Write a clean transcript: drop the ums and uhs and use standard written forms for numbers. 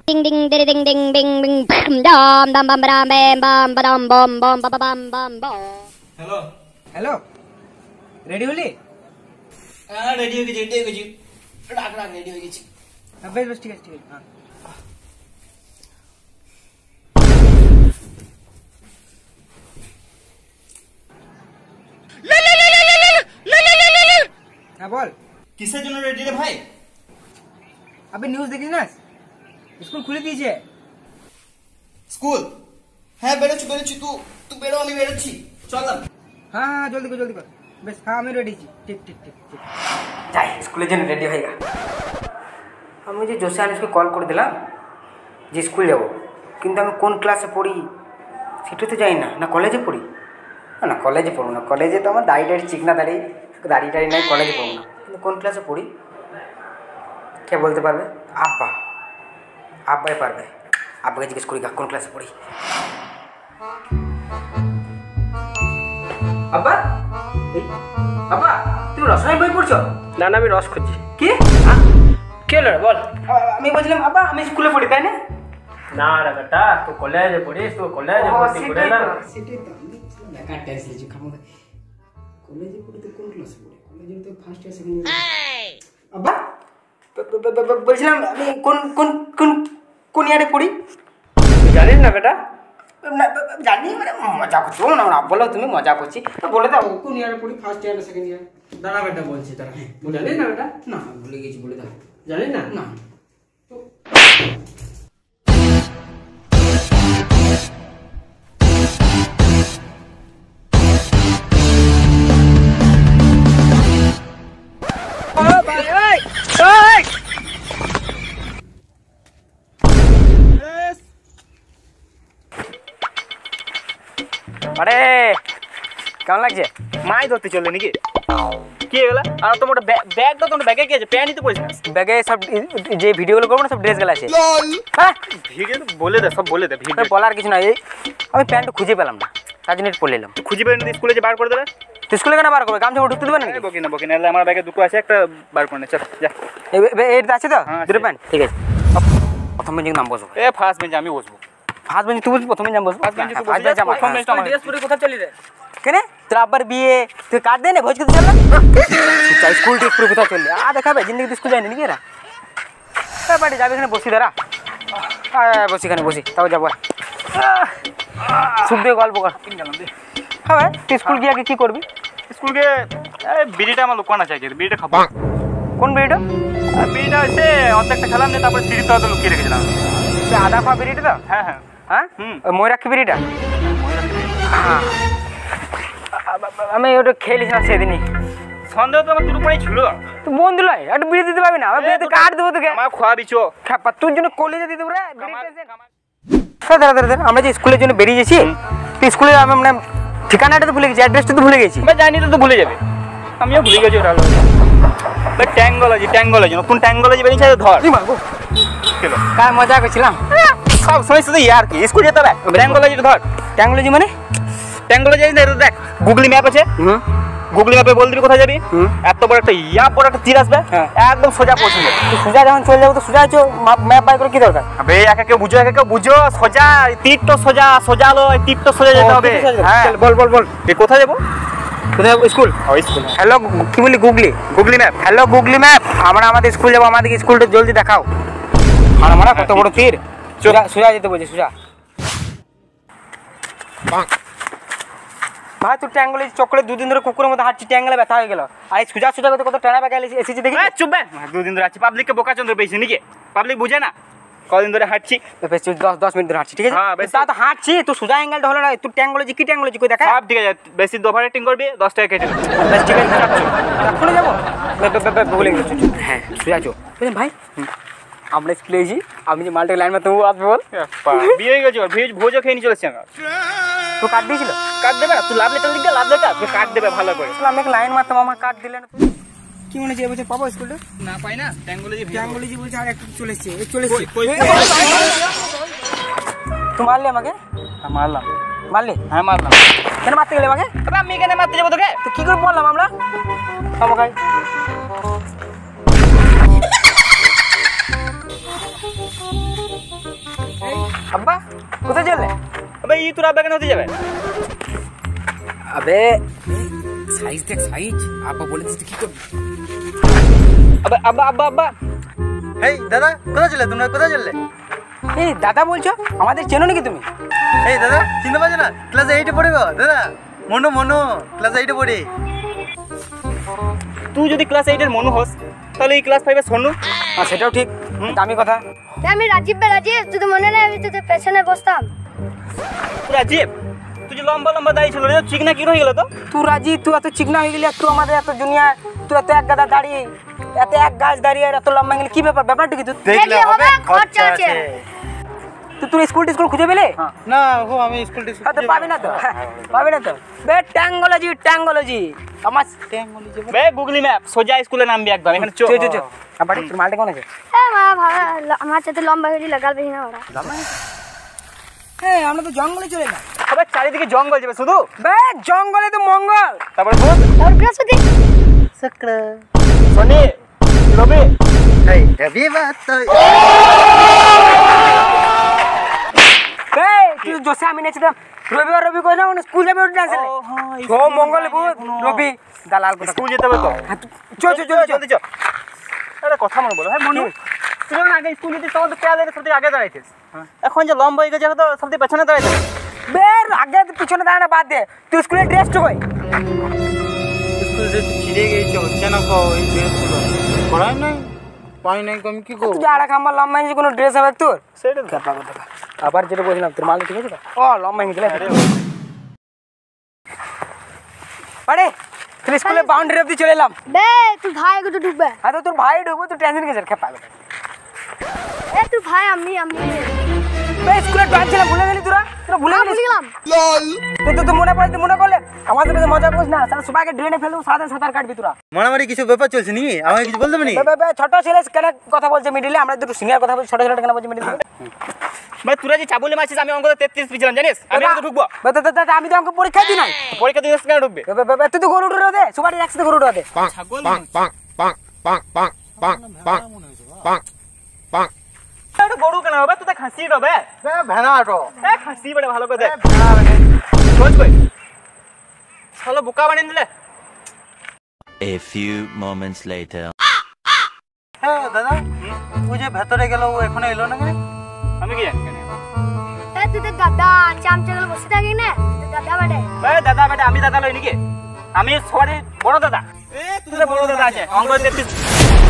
Ding ding ding ding ding ding ding dam dam bam bam bam bam bam bam bam bam bam bam bam. Hello hello ready Holi हाँ ready हो गई डाक ready हो गई बस बस ठीक है हाँ हाँ बोल किससे जनो रेडी रे भाई अबे न्यूज़ देखी ना स्कूल खुले दीजिए स्कूल হ্যাঁ বেরোচ্ছি তুই বেরো আমি বেরোচ্ছি চল हाँ हाँ जल्दी कर बस हाँ मैं रेडी ठीक जाए स्कूल जन रेडी होएगा हम मुझे जोशान इसको कॉल कर दिला যে স্কুল যাব কিন্তু আমি কোন ক্লাসে পড়ি সেটা তো জানি না না কলেজে পড়ি না কলেজে পড়ব না কলেজে তো আমার দাড়ি চিকনা দাড়ি নাই কলেজে পড়ব না কিন্তু কোন ক্লাসে পড়ি কে বলতে পারবে আব্বাই পারবে আব্বাকে জিজ্ঞেস করি কোন ক্লাসে পড়ি আব্বা আব্বা তুমি রসনাই বই পড়ছো না আমি রস খুঁজছি কি কে রে বল আমি বলছিলাম আব্বা আমি স্কুলে পড়ি তাই না না রে বেটা তুই কলেজে পড়িস তুই কলেজে ভর্তি করে না সেটাই তো বেকার টেন্স লিখছি খামো কলেজে পড়তে কোন ক্লাসে পড়ি কলেজে তো ফার্স্ট ইয়ার সেকেন্ড ইয়ার আব্বা বলছিলাম আমি কোন ইয়ারে পড়ি তুই জানিস না বেটা জানি মানে মজা করছো না বলো তুমি মজা করছি তো বলে দাও কোন ইয়ারে পড়ি ফার্স্ট ইয়ার না সেকেন্ড ইয়ার দাঁড়া বেটা বলছি তারা জানিস না বেটা না ভুলে গেছি বলে দাও জানিস না না আরে কেমন লাগছে মাই ধরতে চললে নাকি কি হলো আর তোমার ব্যাগ তো তোমার ব্যাগে কি আছে প্যান্টই তো পড়িস না ব্যাগে সব যে ভিডিওগুলো করবো না সব ড্রেসগুলো আছে হ্যাঁ ভিডিও তো বলে দে সব বলে দে ভিডিও বলার কিছু না এই আমি প্যান্টটা খুঁজে পেলাম না তার জন্য পরে এলাম খুঁজে পেয়ে না স্কুলে যে বার করে দেবে তুই স্কুলে কেন বার করবে গামছা ঢুকতে দেবে না বকি না আমার ব্যাগে দুটো আছে একটা বার করে নে চল যা এটা আছে তো হ্যাঁ, দুটো প্যান্ট ঠিক আছে প্রথম বেঞ্চে নাম বসবো এ ফার্স্ট বেঞ্চে আমি বসবো ফার্স্ট বেঞ্চে তুই বসবি প্রথম বেঞ্চে বসবো ফার্স্ট বেঞ্চে তুই ফার্স্ট বসবি বেঞ্চে প্রথম বেঞ্চটা আমার ড্রেস পরে কোথা চলি রে কেন তোর আব্বার বিয়ে তুই কাট দে না ভোজ খেতে চল না চাই স্কুল ঠিক পুরো কোথায় চললি দেখাবে জিন্দগি স্কুল যায়নি নাকি এরা বাড়ি যাবে এখানে বসি দাঁড়া বসি এখানে বসি তাও যাবো সুখ দিয়ে গল্প কর হ্যাঁ ভাই তুই স্কুল গিয়ে আগে কী করবি স্কুলকে বিড়িটা আমার লুকানো চাইছে বিড়িটা খাবো কোন বিড়িটা বিড়িটা হচ্ছে অর্ধেকটা খেলাম নিয়ে তারপরে সিঁড়ির তলাতে লুকিয়ে রেখেছিলাম আদা খাওয়া বিড়িটা তো হ্যাঁ হ্যাঁ ময়ূরাক্ষী বিড়িটা আমি ওটা খেয়েছিলাম সেদিনই সন্দেহ তো আমার তোর উপরেই ছিল তুই বন্ধু লয় একটু বিড়ি দিতে পারবি না আমার বিড়িতে কাট দেবো তোকে আমার খাওয়াবি চো খাপা তোর জন্য কলেজে দিতে পারে দাঁড়া আমরা যে স্কুলের জন্য বেরিয়ে গেছি তুই স্কুলে আমি মানে ঠিকানাটা তো ভুলে গেছি অ্যাড্রেসটা তো ভুলে গেছি জানি তো ভুলে যাবে আমিও ভুলে গেছি ওটা ট্যাঙ্গোলজি নতুন ট্যাঙ্গোলজি বেরিয়েছে ধর কার মজা করছিলাম সব সময় শুধু ইয়ার কি স্কুল যেতে হবে ট্যাঙ্গোলজি ধর ট্যাঙ্গোলজি মানে ট্যাঙ্গোলজি দেখ গুগলি ম্যাপ আছে গুগলি ম্যাপে বল দিবি কোথায় যাবি এত বড় একটা বড় একটা তীর আসবে একদম সোজা পৌঁছে যাবে তুই সোজা যখন চলে যাবো তো সোজা আছো ম্যাপ বাই করে কি দরকার আবে একা কেউ বুঝো সোজা তীর তো সোজা লো তীর তো সোজা যেতে হবে হ্যাঁ বল কোথায় যাবো কোথায় স্কুল স্কুল হ্যালো কি বলি Google map hello Google map আমরা আমাদের স্কুল যাবো আমাদেরকে স্কুলটা জলদি দেখাও আর আমরা কত বড় তীর সোজা যেতে বলছি সোজা ভাই তুই ট্যাঙ্গলে চকলেট দুদিন ধরে কুকুরের মধ্যে হাঁটছি ট্যাঙ্গলে ব্যথা হয়ে গেল আর এই সোজা করতে কত টানা ব্যাগ এসেছি দেখি চুপ দুদিন ধরে আছি পাবলিককে বোকাচন্দ্র পেয়েছি নাকি পাবলিক বুঝে না কদিন ধরে হাঁটছি 10 মিনিট ধরে হাঁটছি ঠিক আছে তা তো হাঁটছি তুই সোজা অ্যাঙ্গেলটা হলো না তুই ট্যাঙ্গোলজি কই দেখা সব ঠিক আছে বেশি দফা রেটিং করবি 10 টাকা কেটে বেশ ঠিক আছে এখনো যাবো ভুলে গেছি হ্যাঁ সোজা চো ভাই আমরা স্কুলে এসেছি আমি যে মালটা লাইন মারতে আসবে বল বিয়ে হয়ে গেছে ভোজও খেয়ে নিয়ে চলেছি আমরা তো কাট দিয়েছিল কাট দেবে না তুই লাভ লেটার লিখবে লাভ লেটার তুই কাট দেবে ভালো করে আমি লাইন মারতাম আমার কাট দিলে না কি মনে হচ্ছে এবছর পাবো স্কুলটা না পাই না ট্যাঙ্গোলজি বলছে আর একটু চলেছে তো মারলে আমাকে মারলাম মারলে হ্যাঁ মারলাম কেন মারতে গেলে আমাকে আমি এখানে মারতে যাবো তোকে তো কি করে বললাম আমরা আমাকে আব্বা কোথায় চললে? আবে ই তোর আব্বা কেন হতে যাবে? আবে সাইজ দেখ সাইজ, আব্বা বলে দিতে কি করবি? আবে আব্বা আব্বা আব্বা এই দাদা কোথায় চলে তোমরা, কোথায় চললে? এই দাদা বলছো? আমাদের চেনো নাকি তুমি? এই দাদা চিনতে পারছো না? ক্লাস 8 পড়ে গো দাদা, মনো মনো ক্লাস 8 পড়ে। তুই যদি ক্লাস 8 এর মনু হোস তাহলে এই ক্লাস 5 এর সনু। আর সেটাও ঠিক, দামি কথা। আমি রাজীব তুই তো মনে নেই আমি তোদের পেছনে বসতাম। পুরা জিপ তুই যে লম্বা লম্বা দাড়ি ছিল রে, চিকনা কি হয়ে গেল তো? তুই রাজি, তুই এত চিকনা হয়ে গেলি, তুই আমাদের এত জুনিয়া, তুই এত এক গাদা দাঁড়িয়ে, এত এক গাছ দাঁড়িয়ে, এত লম্বা গেলে কি ব্যাপার? ব্যাপারটা কি? তুই দেখলে হবে খরচা আছে। তুই স্কুল টিস্কুল খুঁজে পেলে? না ও আমি স্কুল হয়তো পাবি না তো, পাবি না তো। বে ট্যাঙ্গোলজি ট্যাঙ্গোলজি আমার ট্যাঙ্গোলজি বে গুগলি ম্যাপ সোজা স্কুলে নামবি একদম, এখানে চো চো চো। আবার তোর মালটা কোন আছে? আমার সাথে লম্বা হয়ে লাগাল বেশি না ওরা। হ্যাঁ আমরা তো জঙ্গলে চলে না। আবে চারিদিকে জঙ্গল যাবে শুধু। বে জঙ্গলে তো মঙ্গল। তারপরে ভূত আর বৃহস্পতি শুক্র শনি রবি। এই রবি বাত তো বে তুই জোসে আমি নেছিলাম রবিবার রবি কই না স্কুল যাবে ওটা ডান্স লে। ও মঙ্গল ভূত রবি দালাল কথা। স্কুল যেতে হবে তো। চো চো চো জলদি চো। আরে কথা মনে বলো, হ্যাঁ মনু তুই না আগে স্কুল যেতে তখন তো পেয়াদের সবথেকে আগে দাঁড়াইছিস, এখন যে লম্বা হয়ে গেছে তো সবথেকে পেছনে দাঁড়াইছিস। বে আগে পিছনে দাঁড়ানো বাদ দে, তুই স্কুলে ড্রেস তো কই? স্কুল যে ছিড়ে গেছে হচ্ছে না কো, এই ড্রেসগুলো পড়াই নাই পাই নাই আমি কি করব? তুই যারা খাম্বা লম্বা হয়ে কোনো ড্রেস হবে তোর? সেটা কথা কথা আবার যেটা বলছিলাম তোর মাল ঠিক আছে তো? ও লম্বা হয়ে গেলে আরে তুই স্কুলে বাউন্ডারি অবধি চলে এলাম। বে তুই ভাই কত ঢুকবে? হ্যাঁ তো তোর ভাই ঢুকবো, তুই টেনশন কিসের? খেপা এ তুই ভাই আমি বে স্কুলে ডান্স ছিল ভুলে গেলি তোরা? তোরা ভুলে গেলি? গেলাম। তুই তো মনে পড়ে, তুই মনে করলে আমাদের মধ্যে মজা করিস না। সারা সবাইকে ড্রেনে ফেলবো, সারাদিন সাঁতার কাটবি তোরা। মারামারি কিছু ব্যাপার চলছে নাকি? আমাকে কিছু বলতে পারি? ছোট ছেলে কেন কথা বলছে মিডিলে? আমরা দুটো সিনিয়র কথা বলছি, ছোট ছেলেটা কেন বলছে মিডিলে? ভাই তোরা যে চাবুলে মারছিস, আমি অঙ্কতে 33 পেয়েছিলাম জানিস? আমি তো ঢুকবো। আমি তো আমাকে পরীক্ষা দিই নাই। পরীক্ষা দিতে কেন ঢুকবে? তুই তো গরু উঠে দে, সবাই একসাথে গরু উঠে দে। এটা গরু কেন হবে? তুই তো খাসি হবে। ভেড়া আটো এ খাসি বড় ভালো করে দে। সোচ কই শালা বোকা বানিয়ে দিলে। A few moments later. হ্যাঁ দাদা ওই যে ভেতরে গেল, ও এখনো এলো না কেন? আমি কি জানি কেন? এ তুই তো দাদা চামচাগুলো বসে থাকি না, তুই দাদা বাড়ে। এই দাদা বেটা আমি দাদা লই নাকি? আমি সরি বড় দাদা। এ তুই তো বড় দাদা আছে অঙ্ক 33